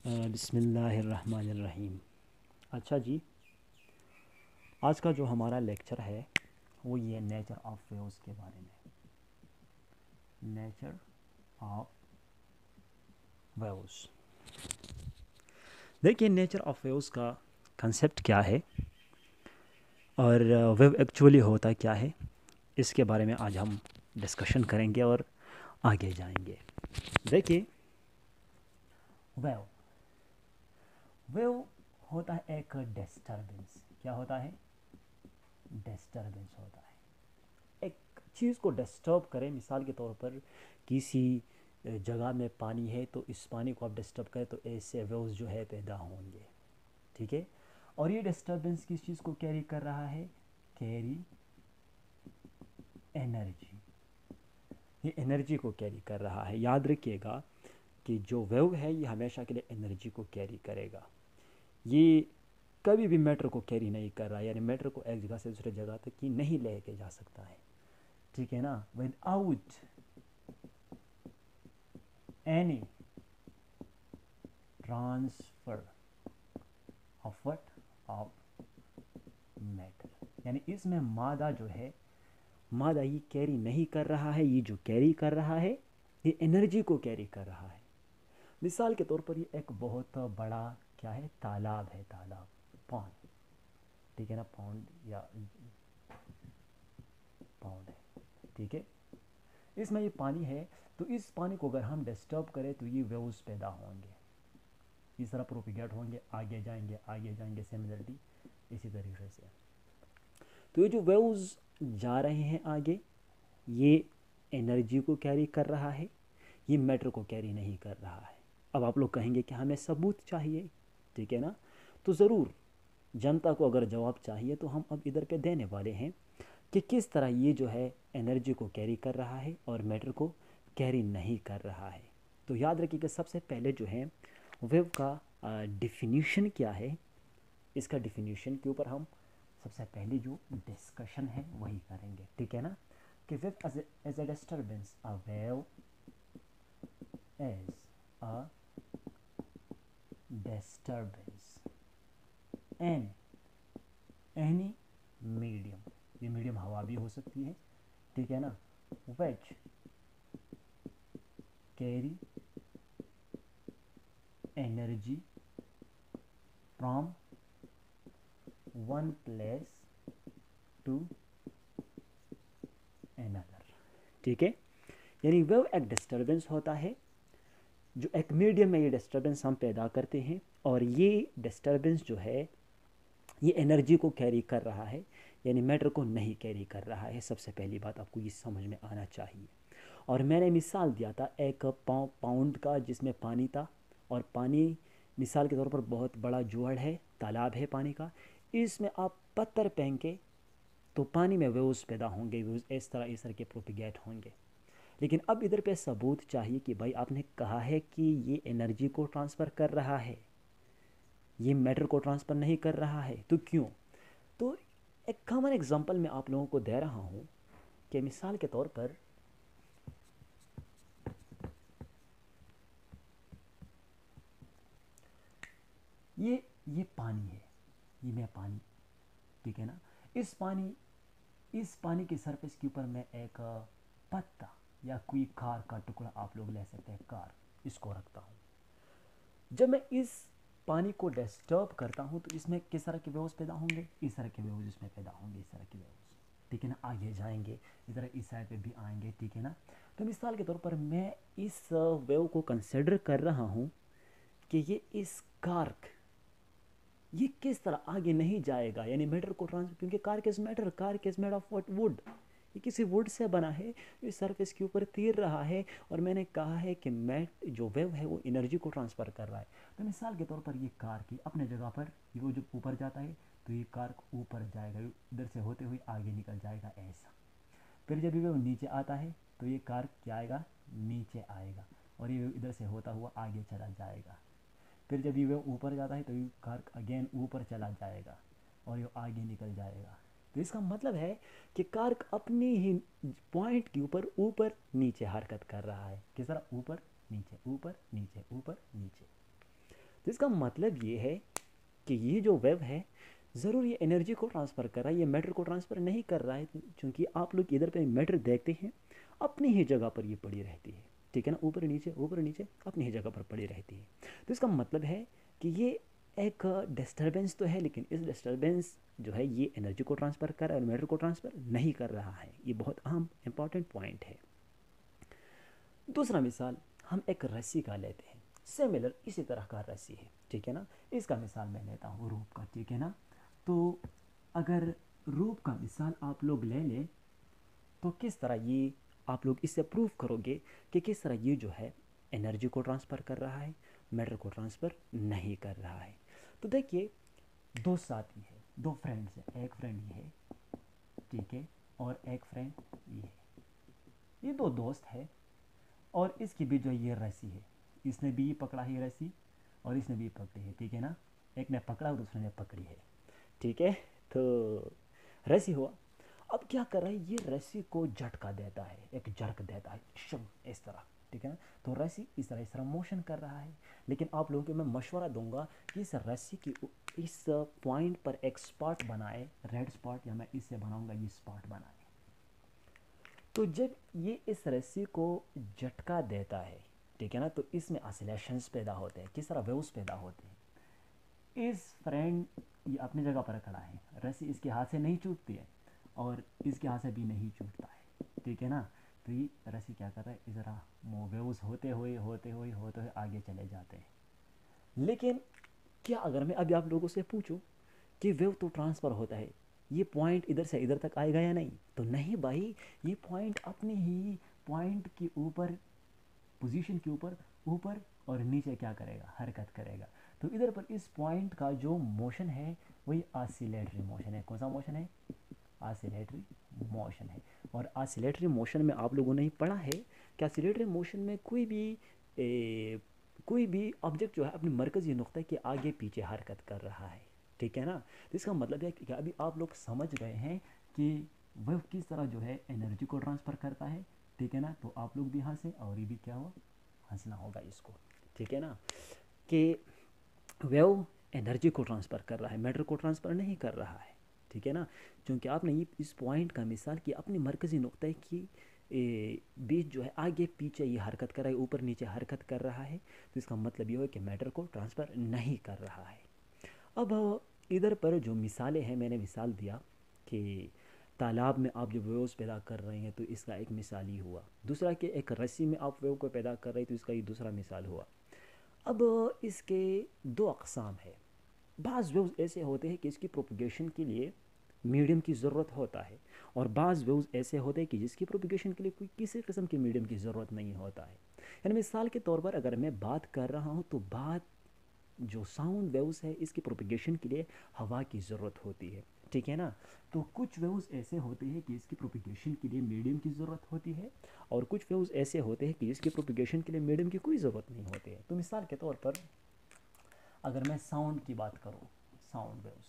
बिस्मिल्लाहिर्रहमानिर्रहीम। अच्छा जी, आज का जो हमारा लेक्चर है वो ये नेचर ऑफ वेव्स के बारे में। Nature of waves. देखिए, नेचर ऑफ वेव्स का कंसेप्ट क्या है और वेव एक्चुअली होता क्या है, इसके बारे में आज हम डिस्कशन करेंगे और आगे जाएंगे। देखिए, वेव वेव होता है एक डिस्टर्बेंस। क्या होता है? डिस्टर्बेंस होता है। एक चीज़ को डिस्टर्ब करें, मिसाल के तौर पर किसी जगह में पानी है तो इस पानी को आप डिस्टर्ब करें तो ऐसे वेव्स जो है पैदा होंगे। ठीक है। और ये डिस्टर्बेंस किस चीज़ को कैरी कर रहा है? Carry energy. ये एनर्जी को कैरी कर रहा है। याद रखिएगा कि जो वेव है ये हमेशा के लिए एनर्जी को कैरी करेगा। ये कभी भी मैटर को कैरी नहीं कर रहा है, यानी मैटर को एक जगह से दूसरे जगह तक ही नहीं लेके जा सकता है। ठीक है ना? Without any transfer of what? Of matter. यानी इसमें मादा जो है, मादा ये कैरी नहीं कर रहा है। ये जो कैरी कर रहा है ये एनर्जी को कैरी कर रहा है। मिसाल के तौर पर ये एक बहुत बड़ा क्या है? तालाब है। तालाब, पॉन्ड। ठीक है ना? पॉन्ड या पॉन्ड है। ठीक है। इसमें ये पानी है तो इस पानी को अगर हम डिस्टर्ब करें तो ये वेव्स पैदा होंगे, इस तरह प्रोपिगेट होंगे, आगे जाएंगे आगे जाएंगे। सिमिलरली इसी तरीके से तो ये जो वेव्स जा रहे हैं आगे, ये एनर्जी को कैरी कर रहा है, ये मैटर को कैरी नहीं कर रहा है। अब आप लोग कहेंगे कि हमें सबूत चाहिए। ठीक है ना? तो ज़रूर, जनता को अगर जवाब चाहिए तो हम अब इधर पे देने वाले हैं कि किस तरह ये जो है एनर्जी को कैरी कर रहा है और मैटर को कैरी नहीं कर रहा है। तो याद रखिए कि सबसे पहले जो है वेव का डिफिनीशन क्या है, इसका डिफिनीशन के ऊपर हम सबसे पहले जो डिस्कशन है वही करेंगे। ठीक है ना? कि wave as a disturbance, a wave as a disturbance in any medium. ये मीडियम हवा भी हो सकती है। ठीक है ना? Which carry energy from one place to another. ठीक है। यानी वेव एक डिस्टर्बेंस होता है जो एक मीडियम में ये डिस्टर्बेंस हम पैदा करते हैं, और ये डिस्टर्बेंस जो है ये एनर्जी को कैरी कर रहा है, यानी मैटर को नहीं कैरी कर रहा है। सबसे पहली बात आपको ये समझ में आना चाहिए। और मैंने मिसाल दिया था एक पाउंड का जिसमें पानी था, और पानी मिसाल के तौर पर बहुत बड़ा जोड़ है, तालाब है पानी का। इसमें आप पत्थर फेंके तो पानी में वेव्स पैदा होंगे, वेव्स इस तरह के प्रोपिगेट होंगे। लेकिन अब इधर पे सबूत चाहिए कि भाई आपने कहा है कि ये एनर्जी को ट्रांसफ़र कर रहा है, ये मैटर को ट्रांसफ़र नहीं कर रहा है, तो क्यों? तो एक कॉमन एग्जांपल मैं आप लोगों को दे रहा हूँ कि मिसाल के तौर पर ये पानी है, ये मैं पानी। ठीक है ना? इस पानी की सरफेस के ऊपर मैं एक पत्ता या कोई कार का टुकड़ा, आप लोग ले सकते हैं कार, इसको रखता हूँ। जब मैं इस पानी को डिस्टर्ब करता हूँ तो इसमें किस तरह के वेव्स पैदा होंगे? इस तरह के वेव्स इसमें पैदा होंगे, इस तरह के वेव्स। ठीक है ना? आगे जाएंगे, इधर इस साइड पे भी आएंगे। ठीक है ना? तो मिसाल के तौर पर मैं इस वेव को कंसिडर कर रहा हूँ कि ये इस कार्क, ये किस तरह आगे नहीं जाएगा, यानी मैटर को ट्रांसफर, क्योंकि कार किस मैटर, कार किस मेड ऑफ व्हाट? वुड। ये किसी वुड से बना है, इस सरफेस के ऊपर तीर रहा है, और मैंने कहा है कि मैट जो वेव है वो एनर्जी को ट्रांसफ़र कर रहा है। तो मिसाल के तौर पर ये कार की अपने जगह पर, ये वो जब ऊपर जाता है तो ये कार ऊपर जाएगा, इधर से होते हुए आगे निकल जाएगा ऐसा। फिर जब ये वो नीचे आता है तो ये कार क्या आएगा? नीचे आएगा, और ये इधर से होता हुआ आगे चला जाएगा। फिर जब ये ऊपर जाता है तो ये कार अगेन ऊपर चला जाएगा और ये आगे निकल जाएगा। तो इसका मतलब है कि कार अपनी ही पॉइंट के ऊपर ऊपर नीचे हरकत कर रहा है। किस तरह? ऊपर नीचे ऊपर नीचे ऊपर नीचे। तो इसका मतलब ये है कि ये जो वेव है ज़रूर ये एनर्जी को ट्रांसफ़र कर रहा है, ये मैटर को ट्रांसफ़र नहीं कर रहा है, क्योंकि आप लोग इधर पे मैटर देखते हैं अपनी ही जगह पर ये पड़ी रहती है, ठीक है ना, ऊपर नीचे अपनी ही जगह पर पड़ी रहती है। तो इसका मतलब है कि ये एक डिस्टर्बेंस तो है, लेकिन इस डिस्टर्बेंस जो है ये एनर्जी को ट्रांसफ़र कर रहा है और मैटर को ट्रांसफ़र नहीं कर रहा है। ये बहुत अहम इंपॉर्टेंट पॉइंट है। दूसरा मिसाल हम एक रस्सी का लेते हैं, सिमिलर इसी तरह का रस्सी है, ठीक है ना। इसका मिसाल मैं लेता हूँ रूप का, ठीक है ना। तो अगर रूप का मिसाल आप लोग ले लें तो किस तरह ये आप लोग इससे प्रूव करोगे कि किस तरह ये जो है एनर्जी को ट्रांसफ़र कर रहा है, मैटर को ट्रांसफ़र नहीं कर रहा है। तो देखिए, दो साथी है, दो फ्रेंड्स हैं, एक फ्रेंड ये है, ठीक है, और एक फ्रेंड ये है। ये दो दोस्त है और इसके बीच जो ये रस्सी है, इसने भी पकड़ा है रस्सी और इसने भी पकड़ी है, ठीक है ना। एक ने पकड़ा और दूसरे ने पकड़ी है, ठीक है। तो रस्सी हुआ, अब क्या कर रहा है, ये रस्सी को झटका देता है, एक जर्क देता है, शम इस तरह, ठीक है ना। तो रस्सी इस तरह मोशन कर रहा है। लेकिन आप लोगों को मैं मशवरा दूंगा कि इस रस्सी की इस पॉइंट पर एक स्पॉट बनाए, रेड स्पॉट, या मैं इससे बनाऊंगा ये स्पॉट बनाए। तो जब ये इस रस्सी को झटका देता है, ठीक है ना, तो इसमें ऑसिलेशंस पैदा होते हैं। किस तरह वेव्स पैदा होते हैं। इस फ्रेंड ये अपनी जगह पर खड़ा है, रस्सी इसके हाथ से नहीं छूटती है और इसके हाथ से भी नहीं छूटता है, ठीक है ना। तो ये रस्सी क्या कर रहा है, इस तरह वेव्स होते हुए आगे चले जाते हैं। लेकिन क्या अगर मैं अभी आप लोगों से पूछूं कि वेव तो ट्रांसफ़र होता है, ये पॉइंट इधर से इधर तक आएगा या नहीं, तो नहीं भाई, ये पॉइंट अपनी ही पॉइंट के ऊपर, पोजीशन के ऊपर ऊपर और नीचे क्या करेगा, हरकत करेगा। तो इधर पर इस पॉइंट का जो मोशन है वही ऑसिलेटरी मोशन है। कौन सा मोशन है, ऑसिलेटरी मोशन है। और ऑसिलेटरी मोशन में आप लोगों ने ही पढ़ा है कि ऑसिलेटरी मोशन में कोई भी ऑब्जेक्ट जो है अपने मरकज़ी नुक्ते के आगे पीछे हरकत कर रहा है, ठीक है ना। तो इसका मतलब है कि अभी आप लोग समझ गए हैं कि वह किस तरह जो है एनर्जी को ट्रांसफ़र करता है, ठीक है ना। तो आप लोग भी हंसें और ये भी क्या हुआ, हंसना होगा इसको, ठीक है ना। कि वेव एनर्जी को ट्रांसफ़र कर रहा है, मैटर को ट्रांसफ़र नहीं कर रहा है, ठीक है ना। क्योंकि आपने ये इस पॉइंट का मिसाल कि अपनी मरकज़ी नुक्ते की बीच जो है आगे पीछे ये हरकत कर रहा है, ऊपर नीचे हरकत कर रहा है। तो इसका मतलब ये है कि मैटर को ट्रांसफ़र नहीं कर रहा है। अब इधर पर जो मिसालें हैं, मैंने मिसाल दिया कि तालाब में आप जो वेव्स पैदा कर रहे हैं, तो इसका एक मिसाल ही हुआ। दूसरा कि एक रस्सी में आप वेव को पैदा कर रहे हैं, तो इसका ये दूसरा मिसाल हुआ। अब इसके दो अक़साम है। बाज़ वेव्स ऐसे होते हैं कि इसकी प्रोपगेशन के लिए मीडियम की ज़रूरत होता है, और बाज़ वेव्स ऐसे होते हैं कि जिसकी प्रोपगेशन के लिए कोई किसी किस्म के मीडियम की ज़रूरत नहीं होता है। यानी मिसाल के तौर पर अगर मैं बात कर रहा हूँ, तो बात जो साउंड वेव्स है इसकी प्रोपगेशन के लिए हवा की ज़रूरत होती है, ठीक है ना। तो कुछ वेव्स ऐसे होते हैं कि इसकी प्रोपगेशन के लिए मीडियम की ज़रूरत होती है, और कुछ वेव्स ऐसे होते हैं कि इसकी प्रोपगेशन के लिए मीडियम की कोई ज़रूरत नहीं होती है। तो मिसाल के तौर पर अगर मैं साउंड की बात करूँ, साउंड वेव्स,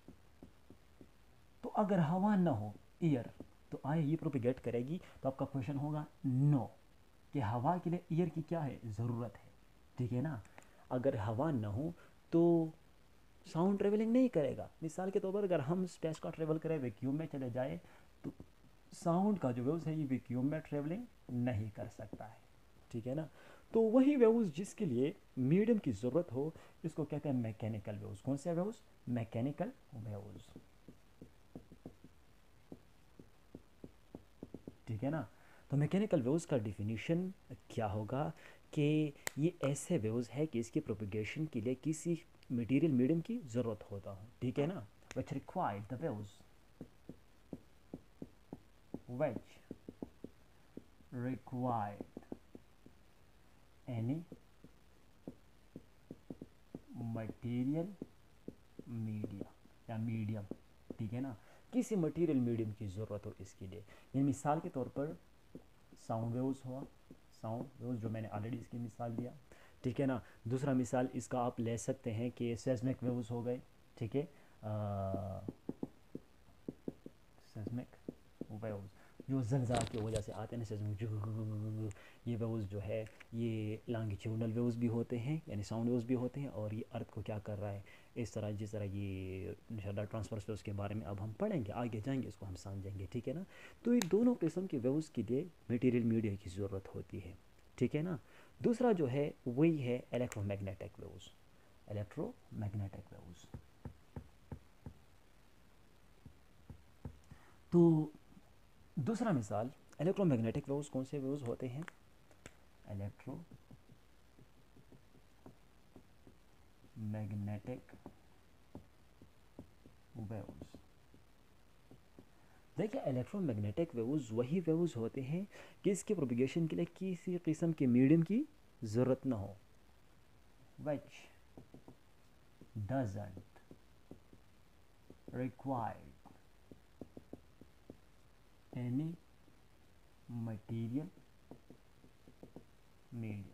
तो अगर हवा ना हो, ईयर, तो आए ये प्रोपगेट करेगी। तो आपका क्वेश्चन होगा नो, कि हवा के लिए ईयर की क्या है, ज़रूरत है, ठीक है ना। अगर हवा ना हो तो साउंड ट्रेवलिंग नहीं करेगा। मिसाल के तौर पर अगर हम स्पेस का ट्रेवल करें, वैक्यूम में चले जाए, तो साउंड का जो वेव्स है ये वैक्यूम में ट्रेवलिंग नहीं कर सकता है, ठीक है ना। तो वही वेव्स जिसके लिए मीडियम की ज़रूरत हो, इसको कहते हैं मैकेनिकल वेव्स। कौन से वेव्स, मैकेनिकल वेव्स, ठीक है ना। तो मैकेनिकल वेव्स का डिफिनीशन क्या होगा कि ये ऐसे वेव्स है कि इसकी प्रोपगेशन के लिए किसी मटेरियल मीडियम की ज़रूरत होता हो, ठीक है ना। which required the waves which required any material media या मीडियम, ठीक है ना, किसी मटेरियल मीडियम की ज़रूरत हो इसके लिए। यानी मिसाल के तौर पर साउंड वेव्स हुआ, साउंड वेव्स जो मैंने ऑलरेडी इसकी मिसाल दिया, ठीक है ना। दूसरा मिसाल इसका आप ले सकते हैं कि सेस्मिक वेव्स हो गए, ठीक है, सेस्मिक वेव्स, जो ज़लज़ला की वजह से आते हैं ना, ये वेव्स जो है ये लॉन्गिट्यूडनल वेव्स भी होते हैं, यानी साउंड वेव्स भी होते हैं, और ये अर्थ को क्या कर रहा है इस तरह, जिस तरह ये इंशाल्लाह ट्रांसवर्स वेव्स के बारे में अब हम पढ़ेंगे, आगे जाएंगे इसको हम समझेंगे, ठीक है ना। तो ये दोनों किस्म के वेव्स के लिए मटेरियल मीडिया की ज़रूरत होती है, ठीक है ना। दूसरा जो है वही है इलेक्ट्रोमैग्नेटिक वेव्स, इलेक्ट्रोमैग्नेटिक वेव्स। तो दूसरा मिसाल इलेक्ट्रोमैग्नेटिक वेव्स कौन से वेव्स होते हैं, इलेक्ट्रोमैग्नेटिक वेव्स। देखिए इलेक्ट्रोमैग्नेटिक वेव्स वही वेव्स होते हैं कि इसके प्रोपिगेशन के लिए किसी किस्म के मीडियम की ज़रूरत ना हो, which doesn't require any material medium।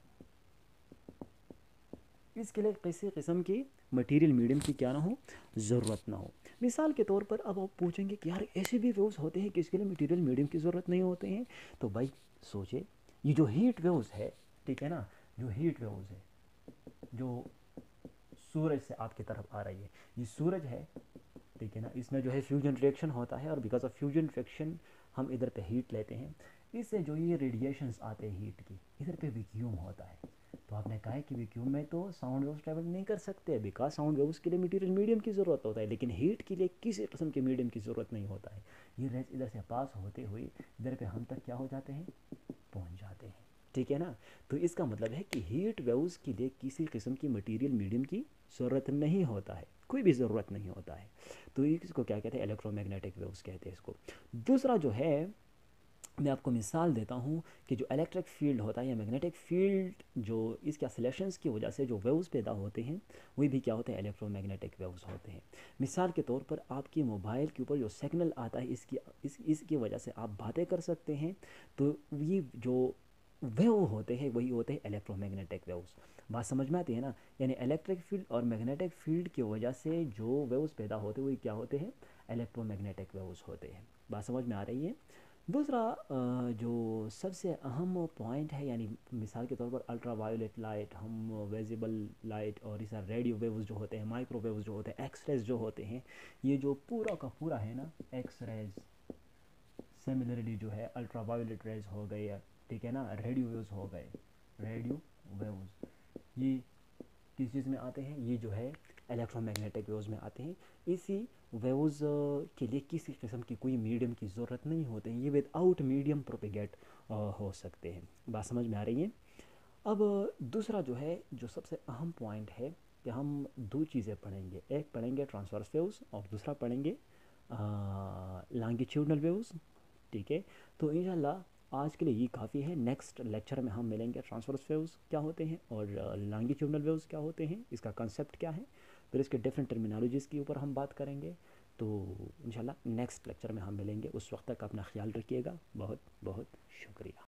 इसके लिए किसी किस्म की मटेरियल मीडियम की क्या ना हो, ज़रूरत ना हो। मिसाल के तौर पर अब आप पूछेंगे कि यार ऐसे भी वेव्स होते हैं कि इसके लिए मटेरियल मीडियम की ज़रूरत नहीं होते हैं। तो भाई सोचे, ये जो हीट वेव्स है, ठीक है ना, जो हीट वेव्स है जो सूरज से आपकी तरफ आ रही है, ये सूरज है, ठीक है ना, इसमें जो है फ्यूजन रिएक्शन होता है, और बिकॉज ऑफ फ्यूजन रिएक्शन हम इधर पे हीट लेते हैं, इससे जो ये रेडिएशंस आते हैं हीट की, इधर पे वैक्यूम होता है। तो आपने कहा है कि वैक्यूम में तो साउंड वेव्स ट्रैवल नहीं कर सकते, बिकॉज साउंड वेव्स के लिए मटेरियल मीडियम की ज़रूरत होता है, लेकिन हीट के लिए किसी किस्म के मीडियम की ज़रूरत नहीं होता है। ये रेज इधर से पास होते हुए इधर पे हम तक क्या हो जाते हैं, पहुंच जाते हैं, ठीक है ना। तो इसका मतलब है कि हीट वेव्स के लिए किसी किस्म की मटेरियल मीडियम की ज़रूरत नहीं होता है, कोई भी ज़रूरत नहीं होता है। तो इसको क्या कहते हैं, इलेक्ट्रोमैग्नेटिक वेव्स कहते हैं इसको। दूसरा जो है, मैं आपको मिसाल देता हूँ कि जो इलेक्ट्रिक फील्ड होता है या मैग्नेटिक फील्ड, जो इसके ऑसिलेशंस की वजह से जो वेव्स पैदा होते हैं, वही भी क्या होते हैं, इलेक्ट्रोमैग्नेटिक वेव्स होते हैं। मिसाल के तौर पर आपकी मोबाइल के ऊपर जो सिग्नल आता है, इसकी वजह से आप बातें कर सकते हैं। तो ये जो वेव होते हैं वही होते हैं इलेक्ट्रोमैग्नेटिक वेव्स। बात समझ में आती है ना, यानी इलेक्ट्रिक फील्ड और मैग्नेटिक फील्ड की वजह से जो वेव्स पैदा होते हैं वही क्या होते हैं, इलेक्ट्रोमैग्नेटिक वेव्स होते हैं। बात समझ में आ रही है। दूसरा जो सबसे अहम पॉइंट है, यानी मिसाल के तौर पर अल्ट्रा वायोलेट लाइट, हम विजिबल लाइट, और इस रेडियो वेव्स जो होते हैं, माइक्रोवेव्स जो होते हैं, एक्स रेज जो होते हैं, ये जो पूरा का पूरा है ना, एक्स रेज, सिमिलरली जो है अल्ट्रा वायोलेट रेज हो गए, ठीक है ना, रेडियो वेव्स हो गए, रेडियो वेव्स, ये किस चीज़ में आते हैं, ये जो है इलेक्ट्रोमैग्नेटिक वेव्स में आते हैं। इसी वेव्स के लिए किसी किस्म की कोई मीडियम की ज़रूरत नहीं होती है, ये विदाउट मीडियम प्रोपेगेट हो सकते हैं। बात समझ में आ रही है। अब दूसरा जो है, जो सबसे अहम पॉइंट है कि हम दो चीज़ें पढ़ेंगे, एक पढ़ेंगे ट्रांसवर्स वेव्स और दूसरा पढ़ेंगे लॉन्गिट्यूडनल वेव्स, ठीक है। तो इंशाल्लाह आज के लिए ये काफ़ी है। नेक्स्ट लेक्चर में हम मिलेंगे ट्रांसवर्स वेव्स क्या होते हैं और लॉन्गिट्यूडनल वेव्स क्या होते हैं, इसका कंसेप्ट क्या है, फिर इसके डिफरेंट टर्मिनोलॉजीज़ के ऊपर हम बात करेंगे। तो इंशाल्लाह नेक्स्ट लेक्चर में हम मिलेंगे, उस वक्त तक अपना ख्याल रखिएगा। बहुत बहुत शुक्रिया।